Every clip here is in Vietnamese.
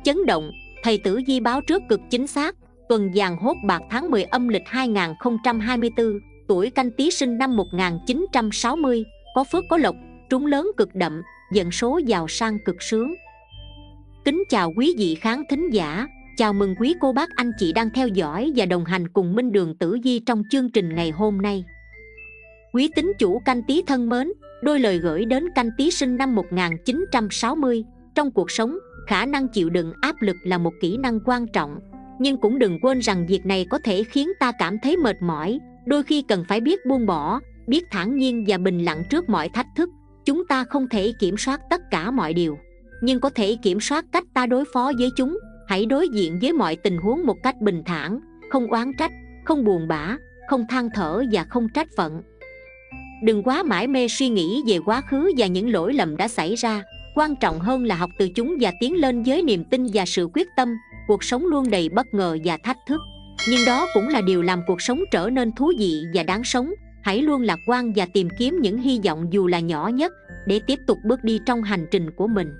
chấn động, thầy Tử Vi báo trước cực chính xác. Tuần Giàng Hốt Bạc tháng 10 âm lịch 2024, tuổi Canh Tý sinh năm 1960, có phước có lộc, trúng lớn cực đậm, vận số giàu sang cực sướng. Kính chào quý vị khán thính giả, chào mừng quý cô bác anh chị đang theo dõi và đồng hành cùng Minh Đường Tử Vi trong chương trình ngày hôm nay. Quý tín chủ Canh Tý thân mến, đôi lời gửi đến Canh Tý sinh năm 1960. Trong cuộc sống, khả năng chịu đựng áp lực là một kỹ năng quan trọng, nhưng cũng đừng quên rằng việc này có thể khiến ta cảm thấy mệt mỏi. Đôi khi cần phải biết buông bỏ, biết thản nhiên và bình lặng trước mọi thách thức. Chúng ta không thể kiểm soát tất cả mọi điều, nhưng có thể kiểm soát cách ta đối phó với chúng. Hãy đối diện với mọi tình huống một cách bình thản, không oán trách, không buồn bã, không than thở và không trách phận. Đừng quá mải mê suy nghĩ về quá khứ và những lỗi lầm đã xảy ra. Quan trọng hơn là học từ chúng và tiến lên với niềm tin và sự quyết tâm. Cuộc sống luôn đầy bất ngờ và thách thức, nhưng đó cũng là điều làm cuộc sống trở nên thú vị và đáng sống. Hãy luôn lạc quan và tìm kiếm những hy vọng dù là nhỏ nhất, để tiếp tục bước đi trong hành trình của mình.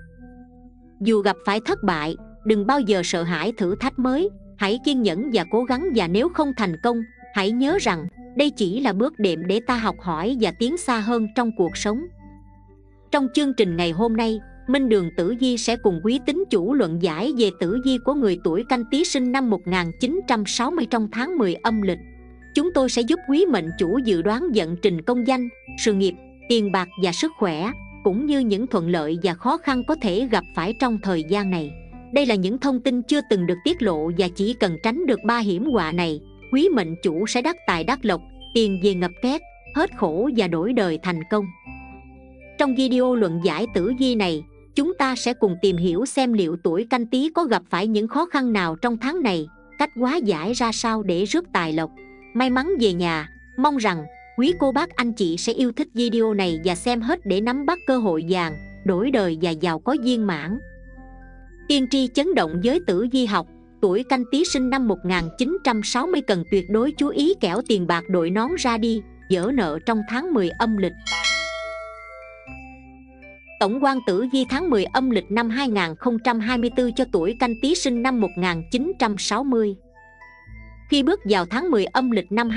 Dù gặp phải thất bại, đừng bao giờ sợ hãi thử thách mới. Hãy kiên nhẫn và cố gắng, và nếu không thành công, hãy nhớ rằng đây chỉ là bước đệm để ta học hỏi và tiến xa hơn trong cuộc sống. Trong chương trình ngày hôm nay, Minh Đường Tử Vi sẽ cùng quý tín chủ luận giải về tử vi của người tuổi Canh Tý sinh năm 1960 trong tháng 10 âm lịch. Chúng tôi sẽ giúp quý mệnh chủ dự đoán vận trình công danh, sự nghiệp, tiền bạc và sức khỏe, cũng như những thuận lợi và khó khăn có thể gặp phải trong thời gian này. Đây là những thông tin chưa từng được tiết lộ, và chỉ cần tránh được 3 hiểm họa này, quý mệnh chủ sẽ đắc tài đắc lộc, tiền về ngập két, hết khổ và đổi đời thành công. Trong video luận giải tử vi này, chúng ta sẽ cùng tìm hiểu xem liệu tuổi Canh Tý có gặp phải những khó khăn nào trong tháng này, cách hóa giải ra sao để rước tài lộc, may mắn về nhà. Mong rằng quý cô bác anh chị sẽ yêu thích video này và xem hết để nắm bắt cơ hội vàng, đổi đời và giàu có viên mãn. Tiên tri chấn động với tử vi học. Tuổi Canh Tý sinh năm 1960 cần tuyệt đối chú ý kẻo tiền bạc đội nón ra đi, dỡ nợ trong tháng 10 âm lịch. Tổng quan tử vi tháng 10 âm lịch năm 2024 cho tuổi Canh Tý sinh năm 1960. Khi bước vào tháng 10 âm lịch năm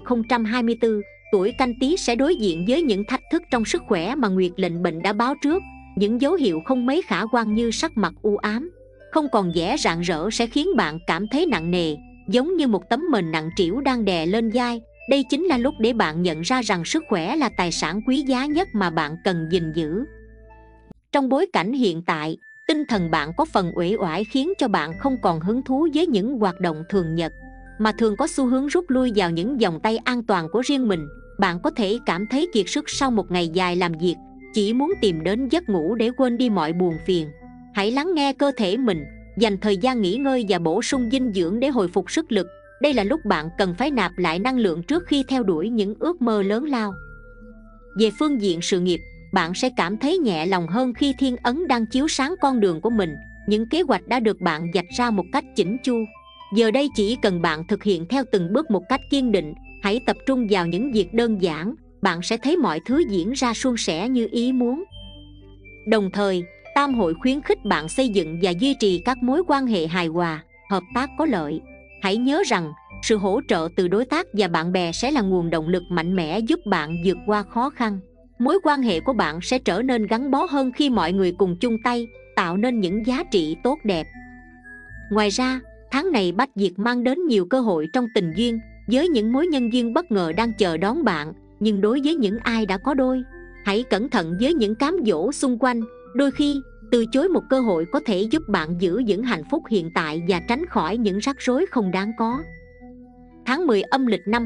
2024, tuổi Canh Tý sẽ đối diện với những thách thức trong sức khỏe mà Nguyệt lệnh bệnh đã báo trước. Những dấu hiệu không mấy khả quan như sắc mặt u ám, không còn vẻ rạng rỡ sẽ khiến bạn cảm thấy nặng nề, giống như một tấm mền nặng trĩu đang đè lên vai. Đây chính là lúc để bạn nhận ra rằng sức khỏe là tài sản quý giá nhất mà bạn cần gìn giữ. Trong bối cảnh hiện tại, tinh thần bạn có phần uể oải khiến cho bạn không còn hứng thú với những hoạt động thường nhật, mà thường có xu hướng rút lui vào những vòng tay an toàn của riêng mình. Bạn có thể cảm thấy kiệt sức sau một ngày dài làm việc, chỉ muốn tìm đến giấc ngủ để quên đi mọi buồn phiền. Hãy lắng nghe cơ thể mình, dành thời gian nghỉ ngơi và bổ sung dinh dưỡng để hồi phục sức lực. Đây là lúc bạn cần phải nạp lại năng lượng trước khi theo đuổi những ước mơ lớn lao. Về phương diện sự nghiệp, bạn sẽ cảm thấy nhẹ lòng hơn khi thiên ấn đang chiếu sáng con đường của mình. Những kế hoạch đã được bạn vạch ra một cách chỉnh chu. Giờ đây chỉ cần bạn thực hiện theo từng bước một cách kiên định. Hãy tập trung vào những việc đơn giản, bạn sẽ thấy mọi thứ diễn ra suôn sẻ như ý muốn. Đồng thời, tam hội khuyến khích bạn xây dựng và duy trì các mối quan hệ hài hòa, hợp tác có lợi. Hãy nhớ rằng, sự hỗ trợ từ đối tác và bạn bè sẽ là nguồn động lực mạnh mẽ giúp bạn vượt qua khó khăn. Mối quan hệ của bạn sẽ trở nên gắn bó hơn khi mọi người cùng chung tay, tạo nên những giá trị tốt đẹp. Ngoài ra, tháng này Bách Diệt mang đến nhiều cơ hội trong tình duyên, với những mối nhân duyên bất ngờ đang chờ đón bạn. Nhưng đối với những ai đã có đôi, hãy cẩn thận với những cám dỗ xung quanh. Đôi khi, từ chối một cơ hội có thể giúp bạn giữ vững hạnh phúc hiện tại và tránh khỏi những rắc rối không đáng có. Tháng 10 âm lịch năm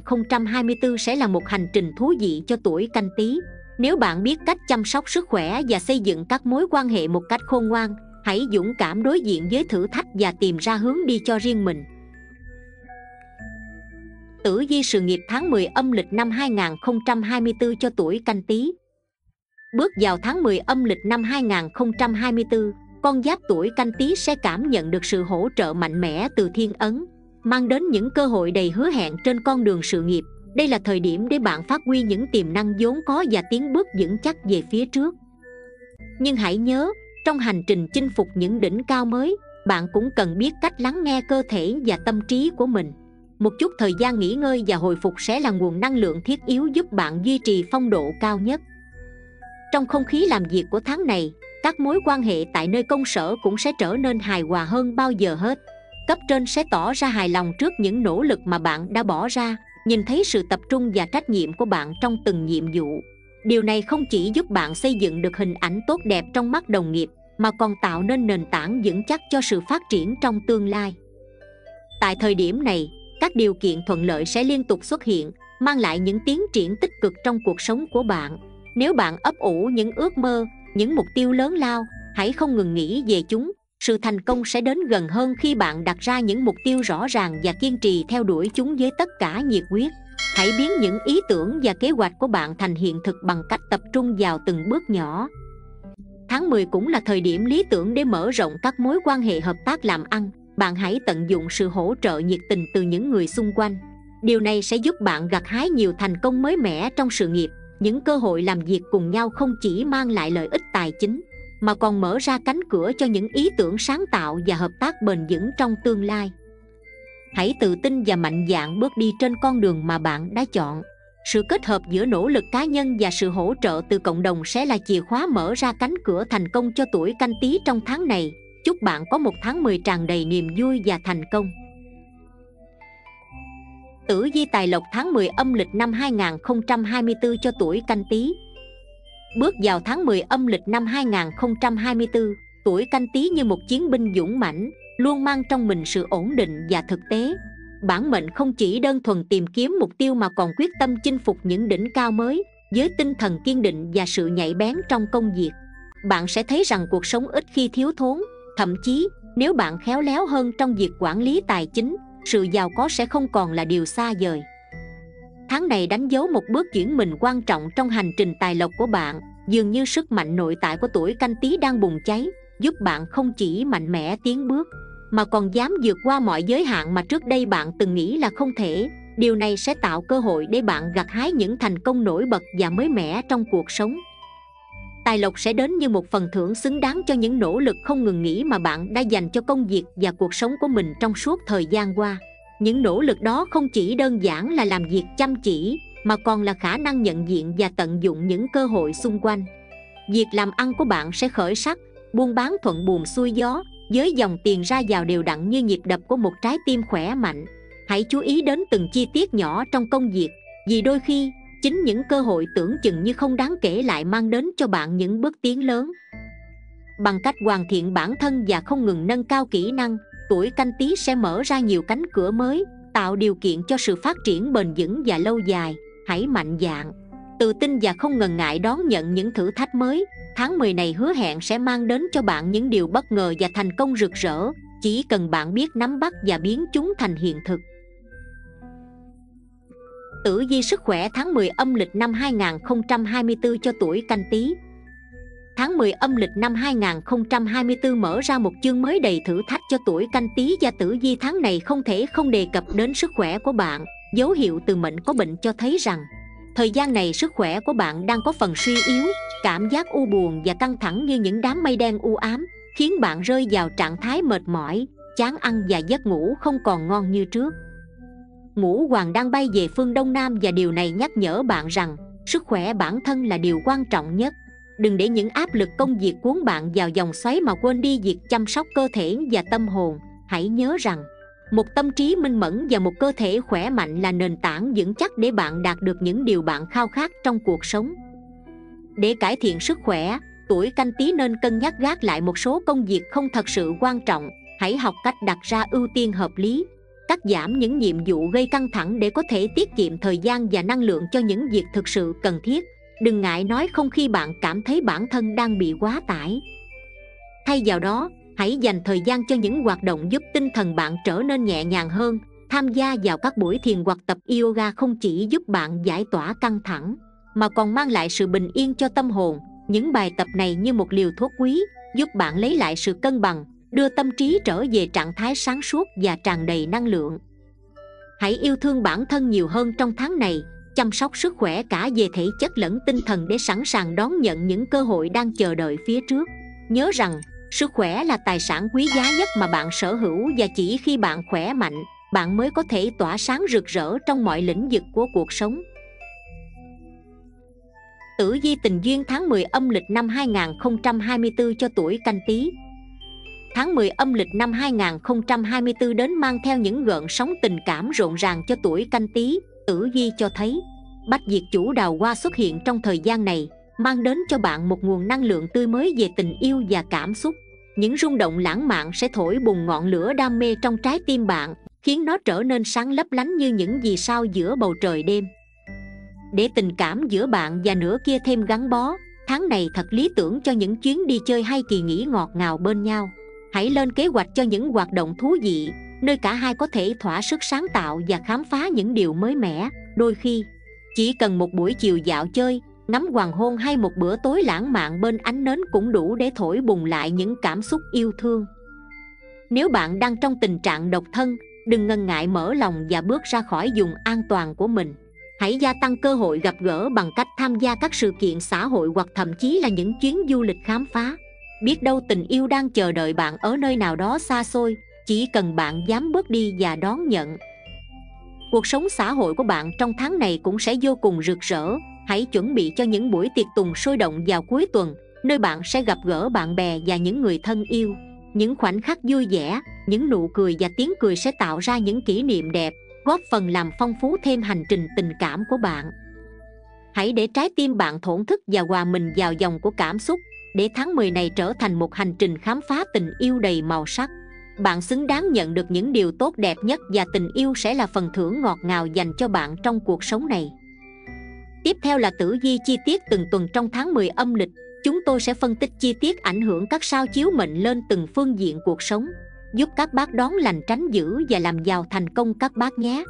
2024 sẽ là một hành trình thú vị cho tuổi Canh Tý. Nếu bạn biết cách chăm sóc sức khỏe và xây dựng các mối quan hệ một cách khôn ngoan, hãy dũng cảm đối diện với thử thách và tìm ra hướng đi cho riêng mình. Tử vi sự nghiệp tháng 10 âm lịch năm 2024 cho tuổi Canh Tý. Bước vào tháng 10 âm lịch năm 2024, con giáp tuổi Canh Tý sẽ cảm nhận được sự hỗ trợ mạnh mẽ từ thiên ấn, mang đến những cơ hội đầy hứa hẹn trên con đường sự nghiệp. Đây là thời điểm để bạn phát huy những tiềm năng vốn có và tiến bước vững chắc về phía trước. Nhưng hãy nhớ, trong hành trình chinh phục những đỉnh cao mới, bạn cũng cần biết cách lắng nghe cơ thể và tâm trí của mình. Một chút thời gian nghỉ ngơi và hồi phục sẽ là nguồn năng lượng thiết yếu giúp bạn duy trì phong độ cao nhất. Trong không khí làm việc của tháng này, các mối quan hệ tại nơi công sở cũng sẽ trở nên hài hòa hơn bao giờ hết. Cấp trên sẽ tỏ ra hài lòng trước những nỗ lực mà bạn đã bỏ ra, nhìn thấy sự tập trung và trách nhiệm của bạn trong từng nhiệm vụ. Điều này không chỉ giúp bạn xây dựng được hình ảnh tốt đẹp trong mắt đồng nghiệp, mà còn tạo nên nền tảng vững chắc cho sự phát triển trong tương lai. Tại thời điểm này, các điều kiện thuận lợi sẽ liên tục xuất hiện, mang lại những tiến triển tích cực trong cuộc sống của bạn. Nếu bạn ấp ủ những ước mơ, những mục tiêu lớn lao, hãy không ngừng nghĩ về chúng. Sự thành công sẽ đến gần hơn khi bạn đặt ra những mục tiêu rõ ràng và kiên trì theo đuổi chúng với tất cả nhiệt huyết. Hãy biến những ý tưởng và kế hoạch của bạn thành hiện thực bằng cách tập trung vào từng bước nhỏ. Tháng 10 cũng là thời điểm lý tưởng để mở rộng các mối quan hệ hợp tác làm ăn. Bạn hãy tận dụng sự hỗ trợ nhiệt tình từ những người xung quanh. Điều này sẽ giúp bạn gặt hái nhiều thành công mới mẻ trong sự nghiệp. Những cơ hội làm việc cùng nhau không chỉ mang lại lợi ích tài chính, mà còn mở ra cánh cửa cho những ý tưởng sáng tạo và hợp tác bền vững trong tương lai. Hãy tự tin và mạnh dạn bước đi trên con đường mà bạn đã chọn. Sự kết hợp giữa nỗ lực cá nhân và sự hỗ trợ từ cộng đồng sẽ là chìa khóa mở ra cánh cửa thành công cho tuổi Canh Tý trong tháng này. Chúc bạn có một tháng 10 tràn đầy niềm vui và thành công. Tử vi tài lộc tháng 10 âm lịch năm 2024 cho tuổi Canh Tý. Bước vào tháng 10 âm lịch năm 2024, tuổi Canh Tý như một chiến binh dũng mãnh, luôn mang trong mình sự ổn định và thực tế. Bản mệnh không chỉ đơn thuần tìm kiếm mục tiêu mà còn quyết tâm chinh phục những đỉnh cao mới, với tinh thần kiên định và sự nhạy bén trong công việc. Bạn sẽ thấy rằng cuộc sống ít khi thiếu thốn, thậm chí nếu bạn khéo léo hơn trong việc quản lý tài chính, sự giàu có sẽ không còn là điều xa vời. Tháng này đánh dấu một bước chuyển mình quan trọng trong hành trình tài lộc của bạn. Dường như sức mạnh nội tại của tuổi Canh Tý đang bùng cháy, giúp bạn không chỉ mạnh mẽ tiến bước, mà còn dám vượt qua mọi giới hạn mà trước đây bạn từng nghĩ là không thể. Điều này sẽ tạo cơ hội để bạn gặt hái những thành công nổi bật và mới mẻ trong cuộc sống. Tài lộc sẽ đến như một phần thưởng xứng đáng cho những nỗ lực không ngừng nghỉ mà bạn đã dành cho công việc và cuộc sống của mình trong suốt thời gian qua. Những nỗ lực đó không chỉ đơn giản là làm việc chăm chỉ, mà còn là khả năng nhận diện và tận dụng những cơ hội xung quanh. Việc làm ăn của bạn sẽ khởi sắc, buôn bán thuận buồm xuôi gió, với dòng tiền ra vào đều đặn như nhịp đập của một trái tim khỏe mạnh. Hãy chú ý đến từng chi tiết nhỏ trong công việc, vì đôi khi chính những cơ hội tưởng chừng như không đáng kể lại mang đến cho bạn những bước tiến lớn. Bằng cách hoàn thiện bản thân và không ngừng nâng cao kỹ năng, tuổi Canh Tý sẽ mở ra nhiều cánh cửa mới, tạo điều kiện cho sự phát triển bền vững và lâu dài. Hãy mạnh dạn, tự tin và không ngần ngại đón nhận những thử thách mới. Tháng 10 này hứa hẹn sẽ mang đến cho bạn những điều bất ngờ và thành công rực rỡ, chỉ cần bạn biết nắm bắt và biến chúng thành hiện thực. Tử vi sức khỏe tháng 10 âm lịch năm 2024 cho tuổi Canh Tý. Tháng 10 âm lịch năm 2024 mở ra một chương mới đầy thử thách cho tuổi Canh Tý, và tử vi tháng này không thể không đề cập đến sức khỏe của bạn. Dấu hiệu từ mệnh có bệnh cho thấy rằng thời gian này sức khỏe của bạn đang có phần suy yếu, cảm giác u buồn và căng thẳng như những đám mây đen u ám, khiến bạn rơi vào trạng thái mệt mỏi, chán ăn và giấc ngủ không còn ngon như trước. Ngũ Hoàng đang bay về phương Đông Nam và điều này nhắc nhở bạn rằng sức khỏe bản thân là điều quan trọng nhất. Đừng để những áp lực công việc cuốn bạn vào vòng xoáy mà quên đi việc chăm sóc cơ thể và tâm hồn. Hãy nhớ rằng một tâm trí minh mẫn và một cơ thể khỏe mạnh là nền tảng vững chắc để bạn đạt được những điều bạn khao khát trong cuộc sống. Để cải thiện sức khỏe, tuổi Canh Tý nên cân nhắc gác lại một số công việc không thật sự quan trọng. Hãy học cách đặt ra ưu tiên hợp lý, cắt giảm những nhiệm vụ gây căng thẳng để có thể tiết kiệm thời gian và năng lượng cho những việc thực sự cần thiết. Đừng ngại nói không khi bạn cảm thấy bản thân đang bị quá tải. Thay vào đó, hãy dành thời gian cho những hoạt động giúp tinh thần bạn trở nên nhẹ nhàng hơn. Tham gia vào các buổi thiền hoặc tập yoga không chỉ giúp bạn giải tỏa căng thẳng, mà còn mang lại sự bình yên cho tâm hồn. Những bài tập này như một liều thuốc quý, giúp bạn lấy lại sự cân bằng, đưa tâm trí trở về trạng thái sáng suốt và tràn đầy năng lượng. Hãy yêu thương bản thân nhiều hơn trong tháng này, chăm sóc sức khỏe cả về thể chất lẫn tinh thần để sẵn sàng đón nhận những cơ hội đang chờ đợi phía trước. Nhớ rằng, Sức khỏe là tài sản quý giá nhất mà bạn sở hữu, và chỉ khi bạn khỏe mạnh, bạn mới có thể tỏa sáng rực rỡ trong mọi lĩnh vực của cuộc sống. Tử vi tình duyên tháng 10 âm lịch năm 2024 cho tuổi Canh Tý. Tháng 10 âm lịch năm 2024 đến mang theo những gợn sóng tình cảm rộn ràng cho tuổi Canh Tý. Tử vi cho thấy Bách Diệt Chủ đào hoa xuất hiện trong thời gian này, mang đến cho bạn một nguồn năng lượng tươi mới về tình yêu và cảm xúc. Những rung động lãng mạn sẽ thổi bùng ngọn lửa đam mê trong trái tim bạn, khiến nó trở nên sáng lấp lánh như những vì sao giữa bầu trời đêm. Để tình cảm giữa bạn và nửa kia thêm gắn bó, tháng này thật lý tưởng cho những chuyến đi chơi hay kỳ nghỉ ngọt ngào bên nhau. Hãy lên kế hoạch cho những hoạt động thú vị, nơi cả hai có thể thỏa sức sáng tạo và khám phá những điều mới mẻ. Đôi khi, chỉ cần một buổi chiều dạo chơi, ngắm hoàng hôn hay một bữa tối lãng mạn bên ánh nến cũng đủ để thổi bùng lại những cảm xúc yêu thương. Nếu bạn đang trong tình trạng độc thân, đừng ngần ngại mở lòng và bước ra khỏi vùng an toàn của mình. Hãy gia tăng cơ hội gặp gỡ bằng cách tham gia các sự kiện xã hội hoặc thậm chí là những chuyến du lịch khám phá. Biết đâu tình yêu đang chờ đợi bạn ở nơi nào đó xa xôi, chỉ cần bạn dám bước đi và đón nhận. Cuộc sống xã hội của bạn trong tháng này cũng sẽ vô cùng rực rỡ. Hãy chuẩn bị cho những buổi tiệc tùng sôi động vào cuối tuần, nơi bạn sẽ gặp gỡ bạn bè và những người thân yêu. Những khoảnh khắc vui vẻ, những nụ cười và tiếng cười sẽ tạo ra những kỷ niệm đẹp, góp phần làm phong phú thêm hành trình tình cảm của bạn. Hãy để trái tim bạn thổn thức và hòa mình vào dòng của cảm xúc, để tháng 10 này trở thành một hành trình khám phá tình yêu đầy màu sắc. Bạn xứng đáng nhận được những điều tốt đẹp nhất, và tình yêu sẽ là phần thưởng ngọt ngào dành cho bạn trong cuộc sống này. Tiếp theo là tử vi chi tiết từng tuần trong tháng 10 âm lịch. Chúng tôi sẽ phân tích chi tiết ảnh hưởng các sao chiếu mệnh lên từng phương diện cuộc sống, giúp các bác đón lành tránh dữ và làm giàu thành công các bác nhé.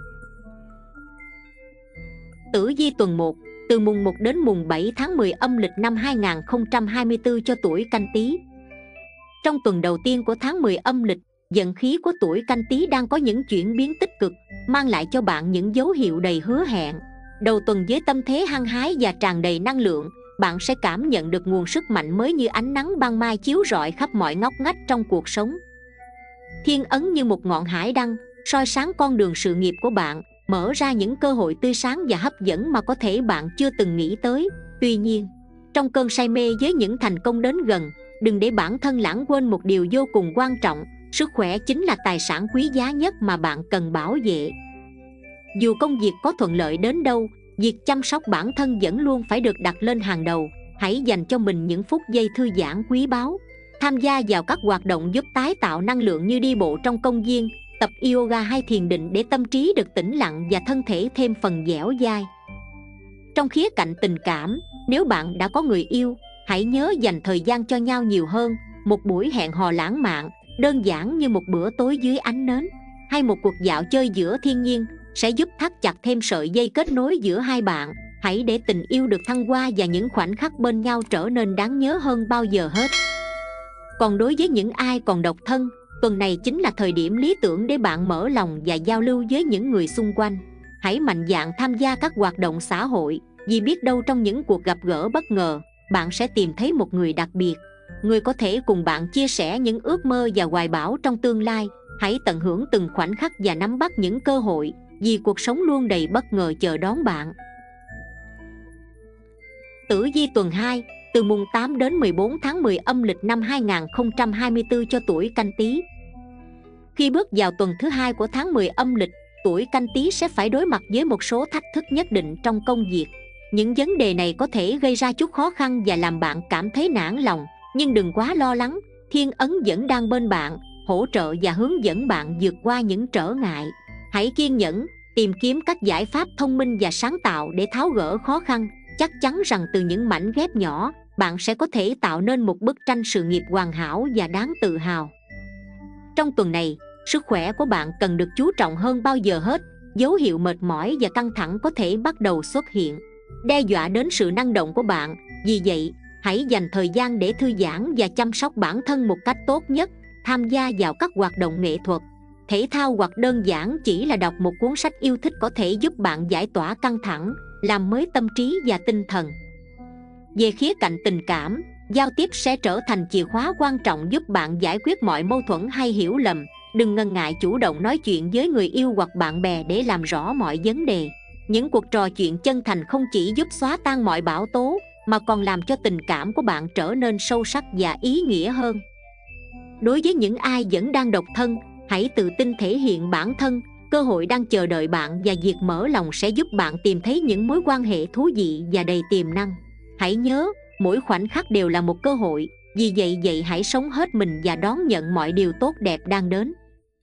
Tử vi tuần 1, từ mùng 1 đến mùng 7 tháng 10 âm lịch năm 2024 cho tuổi Canh Tý. Trong tuần đầu tiên của tháng 10 âm lịch, vận khí của tuổi Canh Tý đang có những chuyển biến tích cực, mang lại cho bạn những dấu hiệu đầy hứa hẹn. Đầu tuần với tâm thế hăng hái và tràn đầy năng lượng, bạn sẽ cảm nhận được nguồn sức mạnh mới như ánh nắng ban mai chiếu rọi khắp mọi ngóc ngách trong cuộc sống. Thiên ấn như một ngọn hải đăng, soi sáng con đường sự nghiệp của bạn, mở ra những cơ hội tươi sáng và hấp dẫn mà có thể bạn chưa từng nghĩ tới. Tuy nhiên, trong cơn say mê với những thành công đến gần, đừng để bản thân lãng quên một điều vô cùng quan trọng: sức khỏe chính là tài sản quý giá nhất mà bạn cần bảo vệ. Dù công việc có thuận lợi đến đâu, việc chăm sóc bản thân vẫn luôn phải được đặt lên hàng đầu. Hãy dành cho mình những phút giây thư giãn quý báu. Tham gia vào các hoạt động giúp tái tạo năng lượng như đi bộ trong công viên, tập yoga hay thiền định để tâm trí được tĩnh lặng và thân thể thêm phần dẻo dai. Trong khía cạnh tình cảm, nếu bạn đã có người yêu, hãy nhớ dành thời gian cho nhau nhiều hơn. Một buổi hẹn hò lãng mạn, đơn giản như một bữa tối dưới ánh nến, hay một cuộc dạo chơi giữa thiên nhiên sẽ giúp thắt chặt thêm sợi dây kết nối giữa hai bạn. Hãy để tình yêu được thăng hoa và những khoảnh khắc bên nhau trở nên đáng nhớ hơn bao giờ hết. Còn đối với những ai còn độc thân, tuần này chính là thời điểm lý tưởng để bạn mở lòng và giao lưu với những người xung quanh. Hãy mạnh dạn tham gia các hoạt động xã hội, vì biết đâu trong những cuộc gặp gỡ bất ngờ, bạn sẽ tìm thấy một người đặc biệt, người có thể cùng bạn chia sẻ những ước mơ và hoài bão trong tương lai. Hãy tận hưởng từng khoảnh khắc và nắm bắt những cơ hội, vì cuộc sống luôn đầy bất ngờ chờ đón bạn. Tử vi tuần 2, từ mùng 8 đến 14 tháng 10 âm lịch năm 2024 cho tuổi Canh Tý. Khi bước vào tuần thứ 2 của tháng 10 âm lịch, tuổi Canh Tý sẽ phải đối mặt với một số thách thức nhất định trong công việc. Những vấn đề này có thể gây ra chút khó khăn và làm bạn cảm thấy nản lòng, nhưng đừng quá lo lắng. Thiên ấn vẫn đang bên bạn, hỗ trợ và hướng dẫn bạn vượt qua những trở ngại. Hãy kiên nhẫn, tìm kiếm các giải pháp thông minh và sáng tạo để tháo gỡ khó khăn. Chắc chắn rằng từ những mảnh ghép nhỏ, bạn sẽ có thể tạo nên một bức tranh sự nghiệp hoàn hảo và đáng tự hào. Trong tuần này, sức khỏe của bạn cần được chú trọng hơn bao giờ hết. Dấu hiệu mệt mỏi và căng thẳng có thể bắt đầu xuất hiện, đe dọa đến sự năng động của bạn. Vì vậy, hãy dành thời gian để thư giãn và chăm sóc bản thân một cách tốt nhất. Tham gia vào các hoạt động nghệ thuật, thể thao hoặc đơn giản chỉ là đọc một cuốn sách yêu thích có thể giúp bạn giải tỏa căng thẳng, làm mới tâm trí và tinh thần. Về khía cạnh tình cảm, Giao tiếp sẽ trở thành chìa khóa quan trọng giúp bạn giải quyết mọi mâu thuẫn hay hiểu lầm. Đừng ngần ngại chủ động nói chuyện với người yêu hoặc bạn bè để làm rõ mọi vấn đề. Những cuộc trò chuyện chân thành không chỉ giúp xóa tan mọi bão tố, mà còn làm cho tình cảm của bạn trở nên sâu sắc và ý nghĩa hơn. Đối với những ai vẫn đang độc thân, hãy tự tin thể hiện bản thân. Cơ hội đang chờ đợi bạn và việc mở lòng sẽ giúp bạn tìm thấy những mối quan hệ thú vị và đầy tiềm năng. Hãy nhớ, mỗi khoảnh khắc đều là một cơ hội, vì vậy hãy sống hết mình và đón nhận mọi điều tốt đẹp đang đến.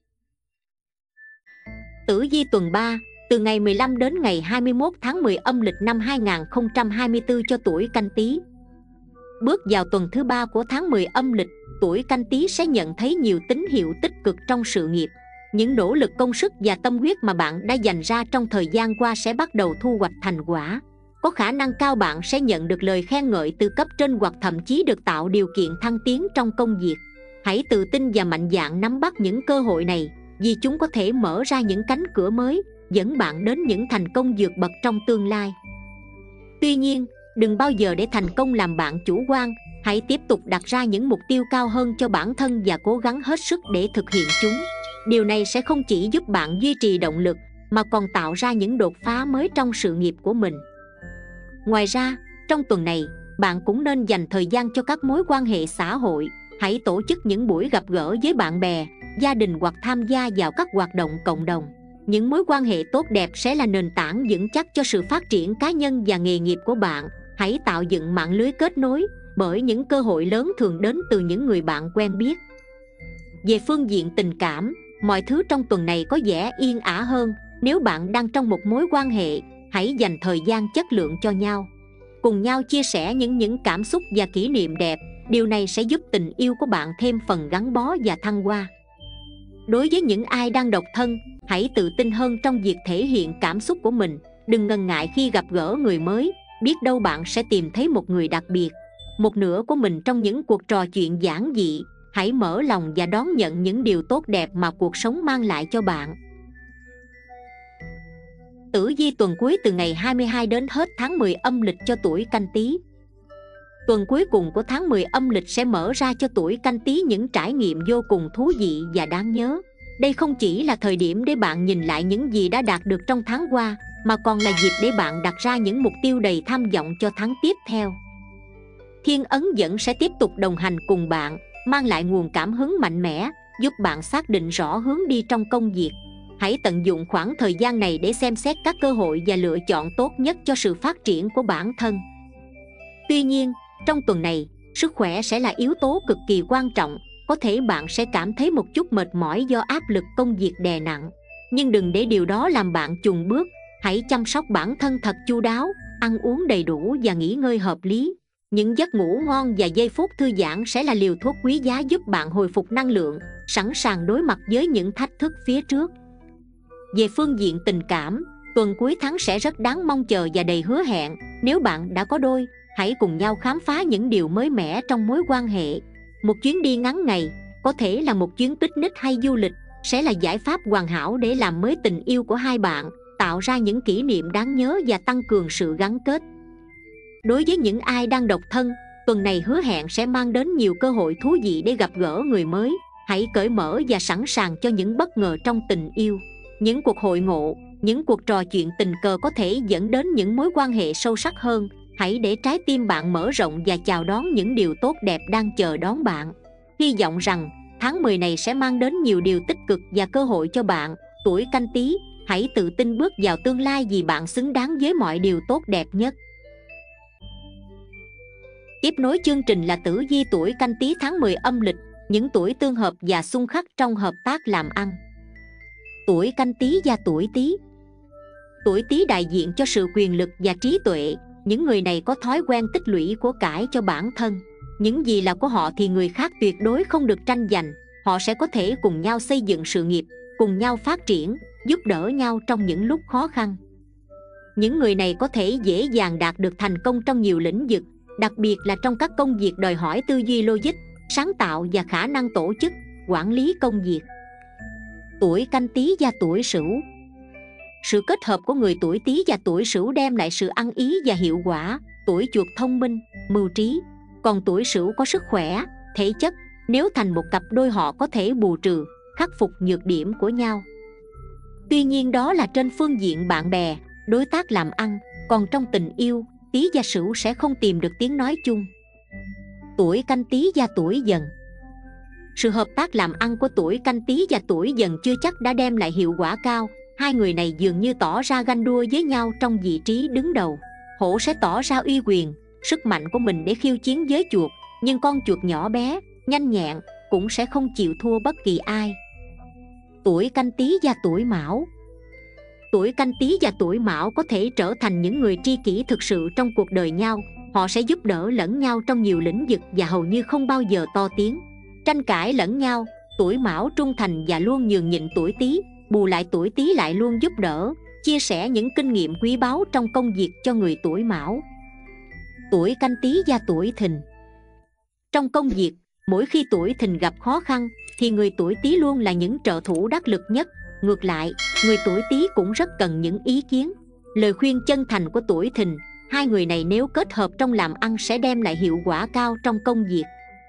Tử vi tuần 3, từ ngày 15 đến ngày 21 tháng 10 âm lịch năm 2024 cho tuổi Canh Tý. Bước vào tuần thứ 3 của tháng 10 âm lịch, tuổi Canh Tý sẽ nhận thấy nhiều tín hiệu tích cực trong sự nghiệp. Những nỗ lực công sức và tâm huyết mà bạn đã dành ra trong thời gian qua sẽ bắt đầu thu hoạch thành quả. Có khả năng cao bạn sẽ nhận được lời khen ngợi từ cấp trên hoặc thậm chí được tạo điều kiện thăng tiến trong công việc. Hãy tự tin và mạnh dạn nắm bắt những cơ hội này, vì chúng có thể mở ra những cánh cửa mới, dẫn bạn đến những thành công vượt bậc trong tương lai. Tuy nhiên, đừng bao giờ để thành công làm bạn chủ quan. Hãy tiếp tục đặt ra những mục tiêu cao hơn cho bản thân và cố gắng hết sức để thực hiện chúng. Điều này sẽ không chỉ giúp bạn duy trì động lực, mà còn tạo ra những đột phá mới trong sự nghiệp của mình. Ngoài ra, trong tuần này, bạn cũng nên dành thời gian cho các mối quan hệ xã hội. Hãy tổ chức những buổi gặp gỡ với bạn bè, gia đình hoặc tham gia vào các hoạt động cộng đồng. Những mối quan hệ tốt đẹp sẽ là nền tảng vững chắc cho sự phát triển cá nhân và nghề nghiệp của bạn. Hãy tạo dựng mạng lưới kết nối, bởi những cơ hội lớn thường đến từ những người bạn quen biết. Về phương diện tình cảm, mọi thứ trong tuần này có vẻ yên ả hơn. Nếu bạn đang trong một mối quan hệ, hãy dành thời gian chất lượng cho nhau. Cùng nhau chia sẻ những cảm xúc và kỷ niệm đẹp. Điều này sẽ giúp tình yêu của bạn thêm phần gắn bó và thăng hoa. Đối với những ai đang độc thân, hãy tự tin hơn trong việc thể hiện cảm xúc của mình. Đừng ngần ngại khi gặp gỡ người mới, biết đâu bạn sẽ tìm thấy một người đặc biệt, một nửa của mình trong những cuộc trò chuyện giản dị. Hãy mở lòng và đón nhận những điều tốt đẹp mà cuộc sống mang lại cho bạn. Tử vi tuần cuối từ ngày 22 đến hết tháng 10 âm lịch cho tuổi Canh Tý. Tuần cuối cùng của tháng 10 âm lịch sẽ mở ra cho tuổi Canh Tý những trải nghiệm vô cùng thú vị và đáng nhớ. Đây không chỉ là thời điểm để bạn nhìn lại những gì đã đạt được trong tháng qua, mà còn là dịp để bạn đặt ra những mục tiêu đầy tham vọng cho tháng tiếp theo. Thiên ấn dẫn sẽ tiếp tục đồng hành cùng bạn, mang lại nguồn cảm hứng mạnh mẽ, giúp bạn xác định rõ hướng đi trong công việc. Hãy tận dụng khoảng thời gian này để xem xét các cơ hội và lựa chọn tốt nhất cho sự phát triển của bản thân. Tuy nhiên, trong tuần này, sức khỏe sẽ là yếu tố cực kỳ quan trọng. Có thể bạn sẽ cảm thấy một chút mệt mỏi do áp lực công việc đè nặng. Nhưng đừng để điều đó làm bạn chùn bước. Hãy chăm sóc bản thân thật chu đáo, ăn uống đầy đủ và nghỉ ngơi hợp lý. Những giấc ngủ ngon và giây phút thư giãn sẽ là liều thuốc quý giá giúp bạn hồi phục năng lượng, sẵn sàng đối mặt với những thách thức phía trước. Về phương diện tình cảm, tuần cuối tháng sẽ rất đáng mong chờ và đầy hứa hẹn. Nếu bạn đã có đôi, hãy cùng nhau khám phá những điều mới mẻ trong mối quan hệ. Một chuyến đi ngắn ngày, có thể là một chuyến picnic hay du lịch, sẽ là giải pháp hoàn hảo để làm mới tình yêu của hai bạn, tạo ra những kỷ niệm đáng nhớ và tăng cường sự gắn kết. Đối với những ai đang độc thân, tuần này hứa hẹn sẽ mang đến nhiều cơ hội thú vị để gặp gỡ người mới. Hãy cởi mở và sẵn sàng cho những bất ngờ trong tình yêu. Những cuộc hội ngộ, những cuộc trò chuyện tình cờ có thể dẫn đến những mối quan hệ sâu sắc hơn. Hãy để trái tim bạn mở rộng và chào đón những điều tốt đẹp đang chờ đón bạn. Hy vọng rằng tháng 10 này sẽ mang đến nhiều điều tích cực và cơ hội cho bạn. Tuổi Canh Tý, hãy tự tin bước vào tương lai vì bạn xứng đáng với mọi điều tốt đẹp nhất. Tiếp nối chương trình là tử vi tuổi Canh Tý tháng 10 âm lịch, những tuổi tương hợp và xung khắc trong hợp tác làm ăn. Tuổi Canh Tý và tuổi Tý. Tuổi Tý đại diện cho sự quyền lực và trí tuệ. Những người này có thói quen tích lũy của cải cho bản thân. Những gì là của họ thì người khác tuyệt đối không được tranh giành. Họ sẽ có thể cùng nhau xây dựng sự nghiệp, cùng nhau phát triển, giúp đỡ nhau trong những lúc khó khăn. Những người này có thể dễ dàng đạt được thành công trong nhiều lĩnh vực, đặc biệt là trong các công việc đòi hỏi tư duy logic, sáng tạo và khả năng tổ chức, quản lý công việc. Tuổi Canh Tý và tuổi Sửu. Sự kết hợp của người tuổi Tý và tuổi Sửu đem lại sự ăn ý và hiệu quả. Tuổi Chuột thông minh, mưu trí. còn tuổi Sửu có sức khỏe, thể chất, nếu thành một cặp đôi họ có thể bù trừ, khắc phục nhược điểm của nhau. Tuy nhiên đó là trên phương diện bạn bè, đối tác làm ăn, còn trong tình yêu, Tý và Sửu sẽ không tìm được tiếng nói chung. Tuổi Canh Tý và tuổi Dần. Sự hợp tác làm ăn của tuổi Canh Tý và tuổi Dần chưa chắc đã đem lại hiệu quả cao. Hai người này dường như tỏ ra ganh đua với nhau trong vị trí đứng đầu. Hổ sẽ tỏ ra uy quyền, sức mạnh của mình để khiêu chiến với chuột, nhưng con chuột nhỏ bé, nhanh nhẹn cũng sẽ không chịu thua bất kỳ ai. Tuổi Canh Tý và tuổi Mão. Tuổi Canh Tý và tuổi Mão có thể trở thành những người tri kỷ thực sự trong cuộc đời nhau. Họ sẽ giúp đỡ lẫn nhau trong nhiều lĩnh vực và hầu như không bao giờ to tiếng, tranh cãi lẫn nhau. Tuổi Mão trung thành và luôn nhường nhịn tuổi Tý, bù lại tuổi Tý lại luôn giúp đỡ, chia sẻ những kinh nghiệm quý báu trong công việc cho người tuổi Mão. Tuổi Canh Tý và tuổi Thìn. Trong công việc, mỗi khi tuổi Thìn gặp khó khăn thì người tuổi Tý luôn là những trợ thủ đắc lực nhất. Ngược lại, người tuổi Tý cũng rất cần những ý kiến, lời khuyên chân thành của tuổi Thìn. Hai người này nếu kết hợp trong làm ăn sẽ đem lại hiệu quả cao trong công việc.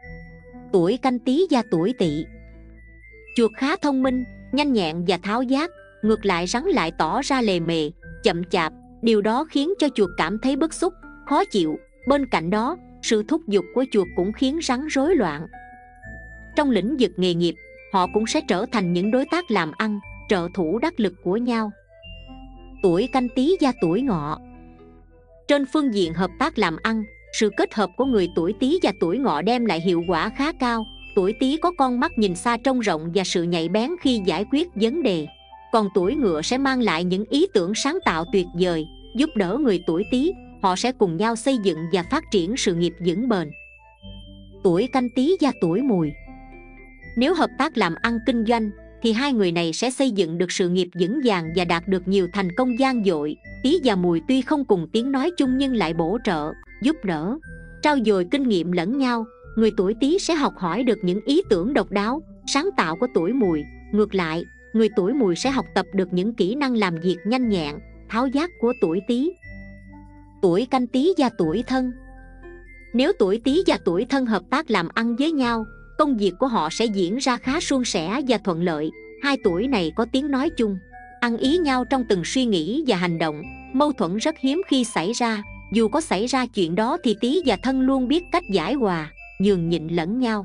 Tuổi Canh Tý và tuổi Tỵ. Chuột khá thông minh, nhanh nhẹn và tháo vát, ngược lại rắn lại tỏ ra lề mề, chậm chạp. Điều đó khiến cho chuột cảm thấy bức xúc, khó chịu. Bên cạnh đó, sự thúc giục của chuột cũng khiến rắn rối loạn. Trong lĩnh vực nghề nghiệp, họ cũng sẽ trở thành những đối tác làm ăn, trợ thủ đắc lực của nhau. Tuổi Canh Tý và tuổi Ngọ. Trên phương diện hợp tác làm ăn, sự kết hợp của người tuổi Tý và tuổi Ngọ đem lại hiệu quả khá cao. Tuổi Tý có con mắt nhìn xa trông rộng và sự nhạy bén khi giải quyết vấn đề, còn tuổi Ngựa sẽ mang lại những ý tưởng sáng tạo tuyệt vời, giúp đỡ người tuổi Tý. Họ sẽ cùng nhau xây dựng và phát triển sự nghiệp vững bền. Tuổi Canh Tý và tuổi Mùi. Nếu hợp tác làm ăn kinh doanh thì hai người này sẽ xây dựng được sự nghiệp vững vàng và đạt được nhiều thành công vang dội. Tý và Mùi tuy không cùng tiếng nói chung nhưng lại bổ trợ, giúp đỡ, trao dồi kinh nghiệm lẫn nhau. Người tuổi Tý sẽ học hỏi được những ý tưởng độc đáo, sáng tạo của tuổi Mùi. Ngược lại, người tuổi Mùi sẽ học tập được những kỹ năng làm việc nhanh nhẹn, tháo vát của tuổi Tý. Tuổi Canh Tý và tuổi Thân. Nếu tuổi Tý và tuổi Thân hợp tác làm ăn với nhau, công việc của họ sẽ diễn ra khá suôn sẻ và thuận lợi. Hai tuổi này có tiếng nói chung, ăn ý nhau trong từng suy nghĩ và hành động. Mâu thuẫn rất hiếm khi xảy ra. Dù có xảy ra chuyện đó thì Tý và Thân luôn biết cách giải hòa, nhường nhịn lẫn nhau.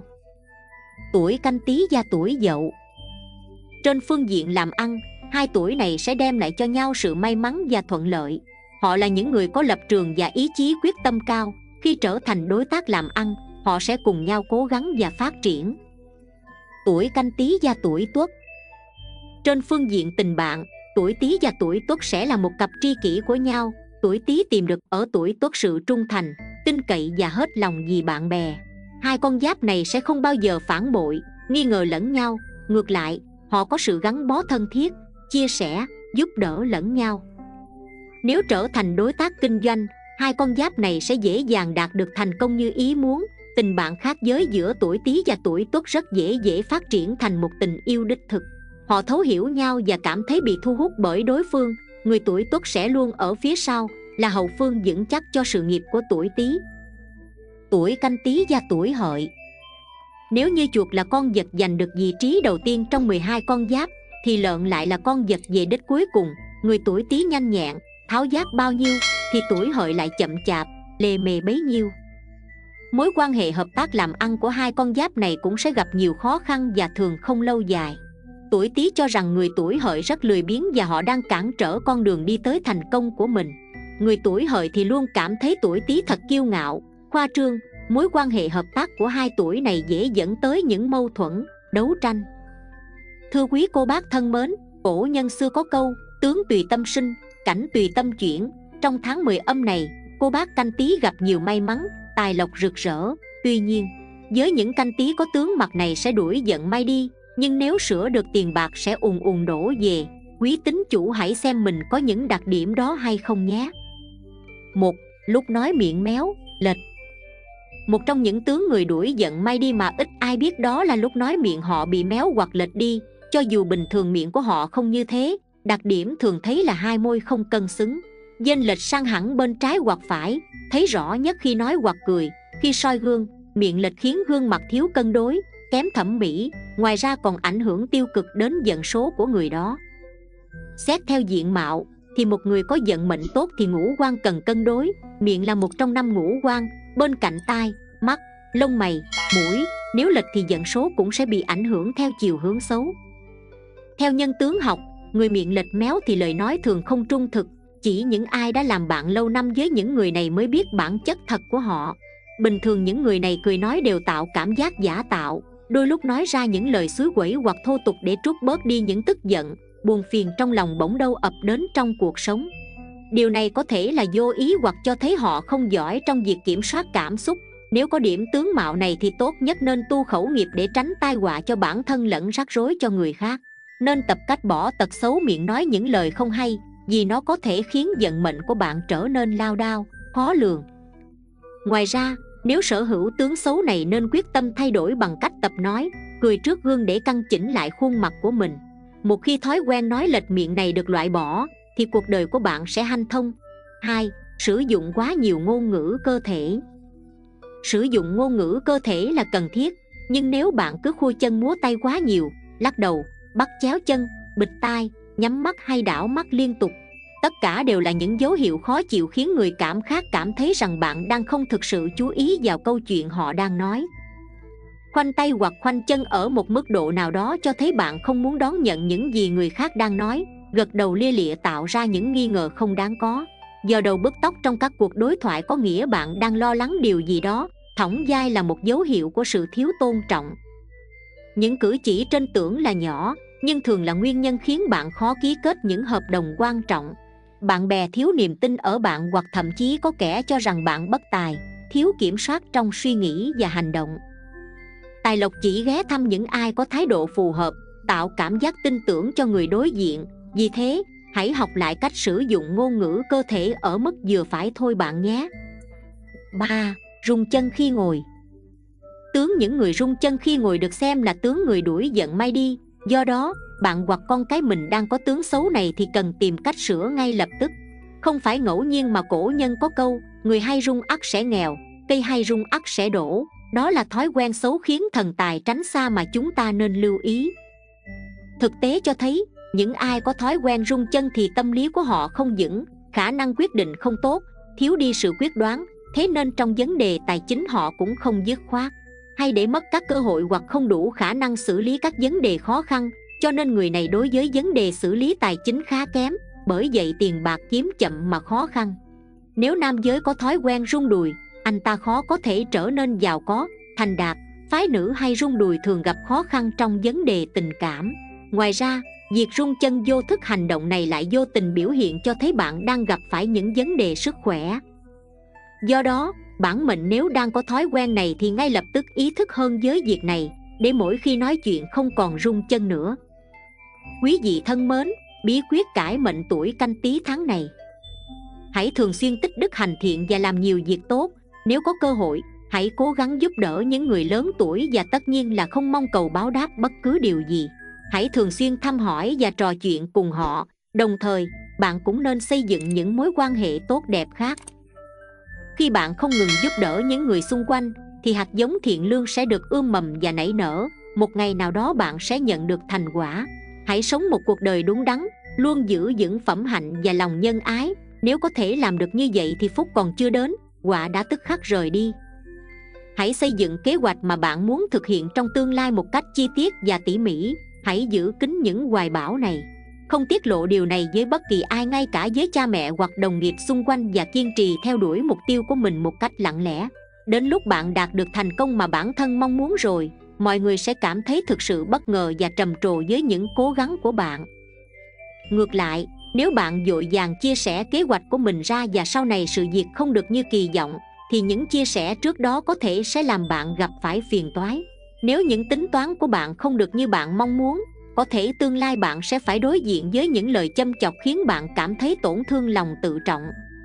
Tuổi Canh Tý và tuổi Dậu. Trên phương diện làm ăn, hai tuổi này sẽ đem lại cho nhau sự may mắn và thuận lợi. Họ là những người có lập trường và ý chí quyết tâm cao. Khi trở thành đối tác làm ăn, họ sẽ cùng nhau cố gắng và phát triển. Tuổi Canh Tý và tuổi Tuất. Trên phương diện tình bạn, tuổi Tý và tuổi Tuất sẽ là một cặp tri kỷ của nhau. Tuổi Tý tìm được ở tuổi Tuất sự trung thành, tin cậy và hết lòng vì bạn bè. Hai con giáp này sẽ không bao giờ phản bội, nghi ngờ lẫn nhau. Ngược lại, họ có sự gắn bó thân thiết, chia sẻ, giúp đỡ lẫn nhau. Nếu trở thành đối tác kinh doanh, hai con giáp này sẽ dễ dàng đạt được thành công như ý muốn. Tình bạn khác giới giữa tuổi Tý và tuổi Tuất rất dễ phát triển thành một tình yêu đích thực. Họ thấu hiểu nhau và cảm thấy bị thu hút bởi đối phương. Người tuổi Tuất sẽ luôn ở phía sau, là hậu phương vững chắc cho sự nghiệp của tuổi Tý. Tuổi Canh Tý và tuổi Hợi. Nếu như chuột là con vật giành được vị trí đầu tiên trong 12 con giáp, thì lợn lại là con vật về đích cuối cùng. Người tuổi Tý nhanh nhẹn, tháo vát bao nhiêu thì tuổi Hợi lại chậm chạp, lề mề bấy nhiêu. Mối quan hệ hợp tác làm ăn của hai con giáp này cũng sẽ gặp nhiều khó khăn và thường không lâu dài. Tuổi Tý cho rằng người tuổi Hợi rất lười biếng và họ đang cản trở con đường đi tới thành công của mình. Người tuổi Hợi thì luôn cảm thấy tuổi Tý thật kiêu ngạo, khoa trương. Mối quan hệ hợp tác của hai tuổi này dễ dẫn tới những mâu thuẫn, đấu tranh. Thưa quý cô bác thân mến, cổ nhân xưa có câu tướng tùy tâm sinh, cảnh tùy tâm chuyển. Trong tháng 10 âm này, cô bác Canh Tý gặp nhiều may mắn, tài lộc rực rỡ. Tuy nhiên, với những Canh Tý có tướng mặt này sẽ đuổi giận may đi, nhưng nếu sửa được tiền bạc sẽ ùn ùn đổ về. Quý tín chủ hãy xem mình có những đặc điểm đó hay không nhé. 1. Lúc nói miệng méo, lệch. Một trong những tướng người đuổi giận may đi mà ít ai biết đó là lúc nói miệng họ bị méo hoặc lệch đi. Cho dù bình thường miệng của họ không như thế, đặc điểm thường thấy là hai môi không cân xứng, vênh lệch sang hẳn bên trái hoặc phải, thấy rõ nhất khi nói hoặc cười. Khi soi gương, miệng lệch khiến gương mặt thiếu cân đối, kém thẩm mỹ, ngoài ra còn ảnh hưởng tiêu cực đến vận số của người đó. Xét theo diện mạo thì một người có vận mệnh tốt thì ngũ quan cần cân đối. Miệng là một trong 5 ngũ quan, bên cạnh tai, mắt, lông mày, mũi. Nếu lệch thì vận số cũng sẽ bị ảnh hưởng theo chiều hướng xấu. Theo nhân tướng học, người miệng lệch méo thì lời nói thường không trung thực. Chỉ những ai đã làm bạn lâu năm với những người này mới biết bản chất thật của họ. Bình thường những người này cười nói đều tạo cảm giác giả tạo, đôi lúc nói ra những lời xúi quẩy hoặc thô tục để trút bớt đi những tức giận, buồn phiền trong lòng bỗng đâu ập đến trong cuộc sống. Điều này có thể là vô ý hoặc cho thấy họ không giỏi trong việc kiểm soát cảm xúc. Nếu có điểm tướng mạo này thì tốt nhất nên tu khẩu nghiệp để tránh tai họa cho bản thân lẫn rắc rối cho người khác. Nên tập cách bỏ tật xấu miệng nói những lời không hay, vì nó có thể khiến vận mệnh của bạn trở nên lao đao, khó lường. Ngoài ra, nếu sở hữu tướng xấu này nên quyết tâm thay đổi bằng cách tập nói, cười trước gương để căn chỉnh lại khuôn mặt của mình. Một khi thói quen nói lệch miệng này được loại bỏ, thì cuộc đời của bạn sẽ hanh thông. 2. Sử dụng quá nhiều ngôn ngữ cơ thể. Sử dụng ngôn ngữ cơ thể là cần thiết, nhưng nếu bạn cứ khua chân múa tay quá nhiều, lắc đầu, bắt chéo chân, bịt tai, nhắm mắt hay đảo mắt liên tục, tất cả đều là những dấu hiệu khó chịu khiến người khác cảm thấy rằng bạn đang không thực sự chú ý vào câu chuyện họ đang nói. Khoanh tay hoặc khoanh chân ở một mức độ nào đó cho thấy bạn không muốn đón nhận những gì người khác đang nói. Gật đầu lia lịa tạo ra những nghi ngờ không đáng có. Giơ đầu bứt tóc trong các cuộc đối thoại có nghĩa bạn đang lo lắng điều gì đó. Thõng dai là một dấu hiệu của sự thiếu tôn trọng. Những cử chỉ trên tưởng là nhỏ, nhưng thường là nguyên nhân khiến bạn khó ký kết những hợp đồng quan trọng. Bạn bè thiếu niềm tin ở bạn hoặc thậm chí có kẻ cho rằng bạn bất tài, thiếu kiểm soát trong suy nghĩ và hành động. Tài lộc chỉ ghé thăm những ai có thái độ phù hợp, tạo cảm giác tin tưởng cho người đối diện. Vì thế, hãy học lại cách sử dụng ngôn ngữ cơ thể ở mức vừa phải thôi bạn nhé. 3. Rung chân khi ngồi. Tướng những người rung chân khi ngồi được xem là tướng người đuổi giận may đi. Do đó, bạn hoặc con cái mình đang có tướng xấu này thì cần tìm cách sửa ngay lập tức. Không phải ngẫu nhiên mà cổ nhân có câu, người hay rung ắt sẽ nghèo, cây hay rung ắt sẽ đổ. Đó là thói quen xấu khiến thần tài tránh xa mà chúng ta nên lưu ý. Thực tế cho thấy, những ai có thói quen rung chân thì tâm lý của họ không vững, khả năng quyết định không tốt, thiếu đi sự quyết đoán. Thế nên trong vấn đề tài chính họ cũng không dứt khoát, hay để mất các cơ hội hoặc không đủ khả năng xử lý các vấn đề khó khăn. Cho nên người này đối với vấn đề xử lý tài chính khá kém, bởi vậy tiền bạc kiếm chậm mà khó khăn. Nếu nam giới có thói quen rung đùi, anh ta khó có thể trở nên giàu có, thành đạt. Phái nữ hay rung đùi thường gặp khó khăn trong vấn đề tình cảm. Ngoài ra, việc rung chân vô thức hành động này lại vô tình biểu hiện cho thấy bạn đang gặp phải những vấn đề sức khỏe. Do đó, bản mệnh nếu đang có thói quen này thì ngay lập tức ý thức hơn với việc này, để mỗi khi nói chuyện không còn rung chân nữa. Quý vị thân mến, bí quyết cải mệnh tuổi Canh Tý tháng này: hãy thường xuyên tích đức hành thiện và làm nhiều việc tốt. Nếu có cơ hội, hãy cố gắng giúp đỡ những người lớn tuổi và tất nhiên là không mong cầu báo đáp bất cứ điều gì. Hãy thường xuyên thăm hỏi và trò chuyện cùng họ. Đồng thời, bạn cũng nên xây dựng những mối quan hệ tốt đẹp khác. Khi bạn không ngừng giúp đỡ những người xung quanh, thì hạt giống thiện lương sẽ được ươm mầm và nảy nở. Một ngày nào đó bạn sẽ nhận được thành quả. Hãy sống một cuộc đời đúng đắn, luôn giữ vững phẩm hạnh và lòng nhân ái. Nếu có thể làm được như vậy thì phúc còn chưa đến, họa đã tức khắc rời đi. Hãy xây dựng kế hoạch mà bạn muốn thực hiện trong tương lai một cách chi tiết và tỉ mỉ. Hãy giữ kín những hoài bão này, không tiết lộ điều này với bất kỳ ai, ngay cả với cha mẹ hoặc đồng nghiệp xung quanh, và kiên trì theo đuổi mục tiêu của mình một cách lặng lẽ. Đến lúc bạn đạt được thành công mà bản thân mong muốn rồi, mọi người sẽ cảm thấy thực sự bất ngờ và trầm trồ với những cố gắng của bạn. Ngược lại, nếu bạn vội vàng chia sẻ kế hoạch của mình ra và sau này sự việc không được như kỳ vọng, thì những chia sẻ trước đó có thể sẽ làm bạn gặp phải phiền toái. Nếu những tính toán của bạn không được như bạn mong muốn, có thể tương lai bạn sẽ phải đối diện với những lời châm chọc khiến bạn cảm thấy tổn thương lòng tự trọng.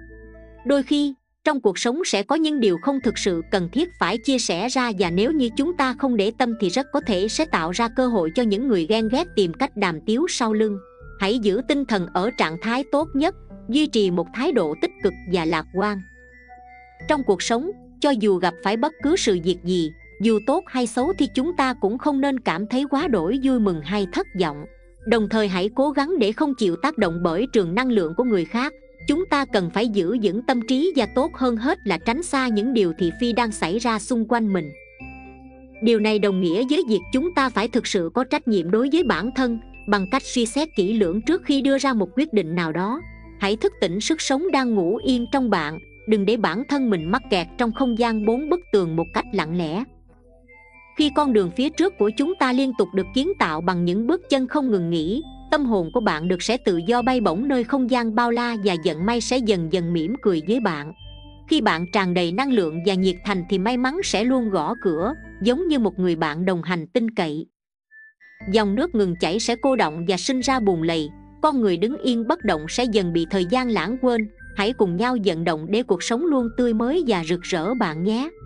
Đôi khi, trong cuộc sống sẽ có những điều không thực sự cần thiết phải chia sẻ ra, và nếu như chúng ta không để tâm thì rất có thể sẽ tạo ra cơ hội cho những người ghen ghét tìm cách đàm tiếu sau lưng. Hãy giữ tinh thần ở trạng thái tốt nhất, duy trì một thái độ tích cực và lạc quan. Trong cuộc sống, Cho dù gặp phải bất cứ sự việc gì, dù tốt hay xấu, thì chúng ta cũng không nên cảm thấy quá đổi vui mừng hay thất vọng. Đồng thời hãy cố gắng để không chịu tác động bởi trường năng lượng của người khác. Chúng ta cần phải giữ vững tâm trí, và tốt hơn hết là tránh xa những điều thị phi đang xảy ra xung quanh mình. Điều này đồng nghĩa với việc chúng ta phải thực sự có trách nhiệm đối với bản thân, bằng cách suy xét kỹ lưỡng trước khi đưa ra một quyết định nào đó. Hãy thức tỉnh sức sống đang ngủ yên trong bạn, đừng để bản thân mình mắc kẹt trong không gian bốn bức tường một cách lặng lẽ. Khi con đường phía trước của chúng ta liên tục được kiến tạo bằng những bước chân không ngừng nghỉ, tâm hồn của bạn sẽ tự do bay bổng nơi không gian bao la, và vận may sẽ dần dần mỉm cười với bạn. Khi bạn tràn đầy năng lượng và nhiệt thành thì may mắn sẽ luôn gõ cửa, giống như một người bạn đồng hành tin cậy. Dòng nước ngừng chảy sẽ cô đọng và sinh ra bùn lầy. Con người đứng yên bất động sẽ dần bị thời gian lãng quên. Hãy cùng nhau vận động để cuộc sống luôn tươi mới và rực rỡ bạn nhé.